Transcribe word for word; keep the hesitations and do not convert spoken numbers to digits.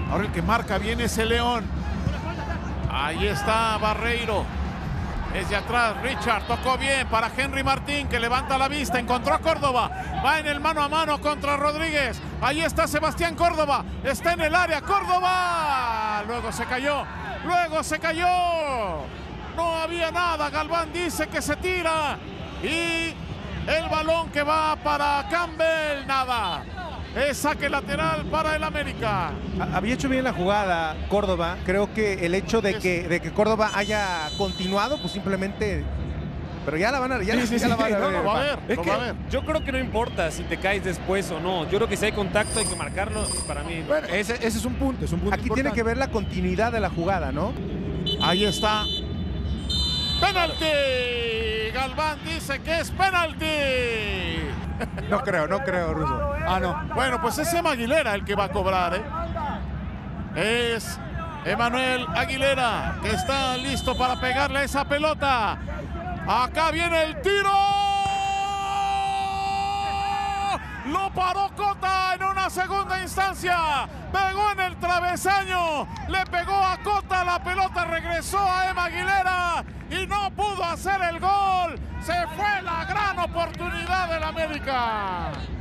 Ahora el que marca bien es el León. Ahí está Barreiro. Desde atrás, Richard tocó bien para Henry Martín, que levanta la vista, encontró a Córdoba, va en el mano a mano contra Rodríguez. Ahí está Sebastián Córdoba, está en el área, Córdoba. Luego se cayó, luego se cayó. No había nada, Galván dice que se tira. Y el balón que va para Campbell, nada. Es saque lateral para el América. Había hecho bien la jugada Córdoba. Creo que el hecho de que, de que Córdoba haya continuado, pues simplemente... Pero ya la van a, ya, sí, sí, ya la sí, van a no, ver. no va a ver, Es no que va a ver. yo creo que no importa si te caes después o no. Yo creo que si hay contacto hay que marcarlo. Para mí. Bueno, ese, ese es un punto, es un punto Aquí importante. tiene que ver la continuidad de la jugada, ¿no? Ahí está. ¡Penalti! Galván dice que es penalti. No creo, no creo, Russo. Ah, no. Bueno, pues es Emma Aguilera el que va a cobrar, ¿eh? Es Emanuel Aguilera, que está listo para pegarle a esa pelota. Acá viene el tiro. Lo paró Cota en una segunda instancia. Pegó en el travesaño. Le pegó a Cota. La pelota regresó a Emma Aguilera y no pudo hacer el gol. Se fue la gran oportunidad del América.